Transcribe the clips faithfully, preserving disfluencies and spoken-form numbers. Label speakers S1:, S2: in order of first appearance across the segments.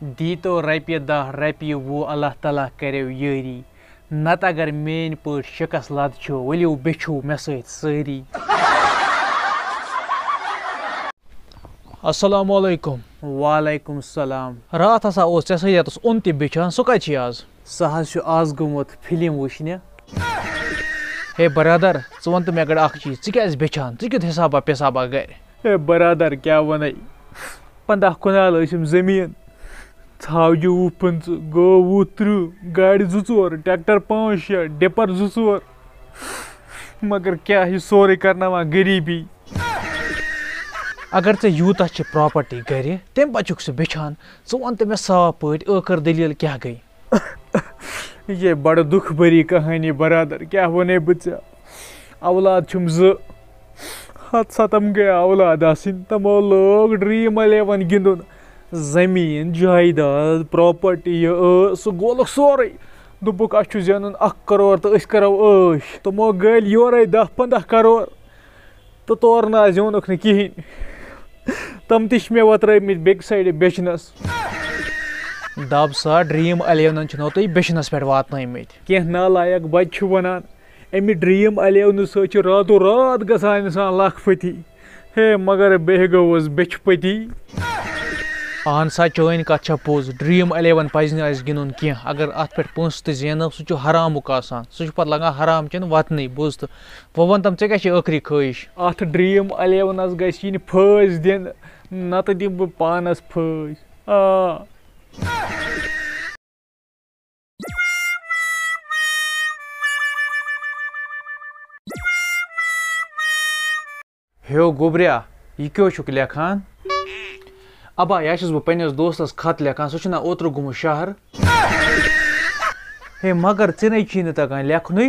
S1: دیتو رپیہ دہ رپیہ وہ اللہ تعالیٰ کریو یٲری نت اگر میٲنۍ پٲٹھۍ شِکس لد چھو ؤلِو بیچھو مےٚ سۭتۍ سٲری.
S2: السلام علیکم.
S1: وعلیکم السلام.
S2: رات ہسا اوس ژےٚ سۭتۍ یتس اوٚن تہِ بِچھان سُہ کتہِ چھی آز؟
S1: سُہ حظ چھُ آز گوٚمُت فِلم وٕچھنہِ.
S2: ہے برادر ژٕ وَن تہٕ مےٚ گۄڈٕ اکھ چیٖز ژٕ کیازِ بیچھان ژٕ کیُتھ حسابا پِسابا گرِ؟
S1: ہے برادر کیٛاہ وَنَے پنٛداہ کنال ٲسِم زٔمیٖن ژھاوجہِ وُہ پٕنٛژٕ گٲو وُہ تٕرٛہ گاڑِ زٕ ژور ٹریکٹر پانٛژھ شےٚ ڈِپر زٕ ژور مگر کیٛاہ یہِ سورُے کرناوان غریٖبی.
S2: اگر ژےٚ یوٗتاہ چھِ پراپرٹی گرِ تمہِ پتہٕ چھُکھ ژٕ بیچھان ژٕ وَن تہٕ مےٚ صاف پٲٹھۍ ٲخر دٔلیٖل کیٛاہ گٔے؟
S1: یہِ چھے بڑٕ دُکھ بٔری کہانی برادر کیٛاہ وَنے بہٕ ژےٚ اولاد چھُم زٕ ہتھ ستم گٔے اولاد آسٕنۍ تِمو لوگ ڈریٖم الیوَن گِنٛدُن زٔمیٖن جایداد پراپرٹی یہِ ٲس سُہ گولُکھ سورُے دوٚپُکھ اَسہِ چھُ زینُن اکھ کرور تہٕ أسۍ کرو عٲش تِمو گٔلۍ یورے دہ پنٛداہ کرور تہٕ تورٕ نہ حظ زیوٗنُکھ نہٕ کِہینۍ تِم تہِ چھِ مےٚ وترٲومٕتۍ بیٚکہِ سایڈٕ بیچنس.
S2: دب سا ڈریٖم الیونن چھِنو تُہۍ بیچنس پٮ۪ٹھ واتنٲومٕتۍ.
S1: کینٛہہ نالایق بچہِ چھُ ونان امہِ ڈریٖم الیونہٕ سۭتۍ چھُ راتو رات گژھان انسان لکھ پٔتی ہے مگر بیٚیہِ گوٚوُس بیچھِ پٔتی.
S2: اہن سا چٲنۍ کتھ چھےٚ پوٚز ڈریٖم الیون پزِ نہٕ اسہِ گِنٛدُن کینٛہہ اگر اتھ پٮ۪ٹھ پونٛسہٕ تہِ زینو سُہ چھُ حرامُک آسان سُہ چھُ پتہٕ لگان حرام چٮ۪ن وتنٕے بوٗز تہٕ وۄنۍ ون تم ژےٚ کیٛاہ چھِ ٲخری خٲہِش؟
S1: اتھ ڈریٖم الیونس گژھِ یِنۍ پھٲسۍ دِنہٕ نتہٕ دِمہٕ بہٕ پانس پھٲسۍ. آ
S2: ہیو گوبریا یہِ کیٛاہ چھُکھ لیکھان؟ ابا یا چھُس بہٕ پننِس دوستس خط لیکھان سُہ چھُنہ اوترٕ گوٚمُت شہر.
S1: ہے مگر ژےٚ نَے چھی نہٕ تگان لیکھنُے.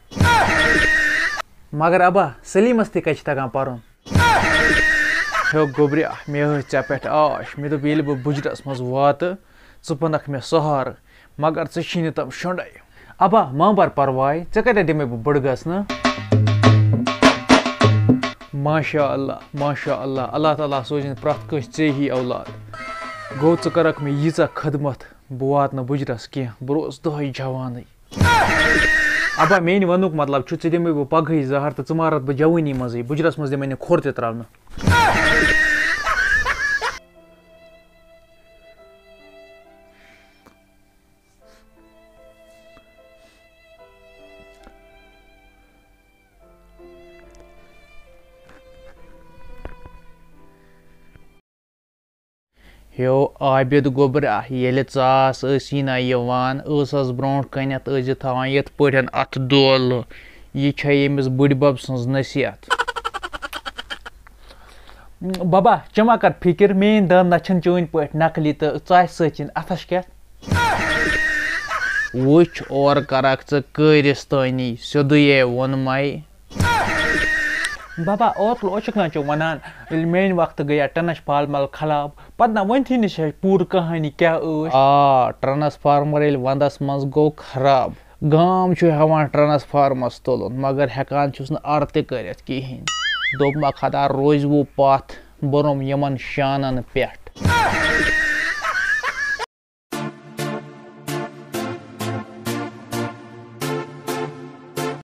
S2: مگر ابا سلیٖمس تہِ کتہِ چھِ تگان پرُن.
S1: ہیو گوبریا مےٚ ٲس ژےٚ پٮ۪ٹھ آش مےٚ دوٚپ ییٚلہِ بہٕ بُجرس منٛز واتہٕ ژٕ بنکھ مےٚ سہارٕ مگر ژےٚ چھی نہٕ تِم شونٛڈے.
S2: ابا ما بر پرواے ژےٚ کتٮ۪تھ دِمے بہٕ بٔڑ گژھنہٕ.
S1: ماشاء اللہ ماشاء اللہ اللہ تعالیٰ سوزِن پرٛٮ۪تھ کٲنٛسہِ ژےٚ ہی اولاد. گوٚو ژٕ کرکھ مےٚ ییٖژاہ خدمت بہٕ واتہٕ نہٕ بُجرس کینٛہہ بہٕ روزٕ دۄہے جوانٕے.
S2: ابا میٛانہِ وننُک مطلب چھُ ژےٚ دِمے بہٕ پگہٕے زہر تہٕ ژٕ مارتھ بہٕ جوٲنی منٛزٕے بُجرس منٛز دِمے نہٕ کھۄر تہِ ترٛاونہٕ.
S1: ہیو عابد گوبرا ییٚلہِ ژاس ٲسی نہ یِوان ٲسس برونٛٹھ کَنٮ۪تھ ٲسۍ زِ تھاوان یِتھ پٲٹھۍ اَتھٕ دولہٕ یہِ چھےٚ ییٚمِس بٕڈِبب سٕنٛز نصیحت.
S2: ببا ژٕ ما کر فِکر میٲنۍ دند نہ چھِنہٕ چٲنۍ پٲٹھۍ نقلی تہٕ ژاسہِ سۭتۍ چھِنہٕ اَتھس کیٛاہ.
S1: وٕچھ اورٕ کرکھ ژٕ کٲرِستٲنی سیوٚدُے ووٚنمے.
S2: بابا اوترٕ اوسُکھ نا ژےٚ ونان ییٚلہِ میانہِ وقتہٕ گٔیا ٹرانسفارمر خراب پتہٕ نہ ؤنتھٕے نہٕ چھےٚ پوٗرٕ کہانی کیٛاہ ٲس.
S1: آ ٹرانسفارمر ییٚلہِ ونٛدس منٛز گوٚو خراب گام چھُ ہٮ۪وان ٹرانسفارمس تُلُن مگر ہٮ۪کان چھُس نہٕ اَرٕ تہِ کٔرِتھ کِہینۍ دوٚپمکھ خدا روزوٕ پتھ بوٚرُم یِمن شانن پٮ۪ٹھ.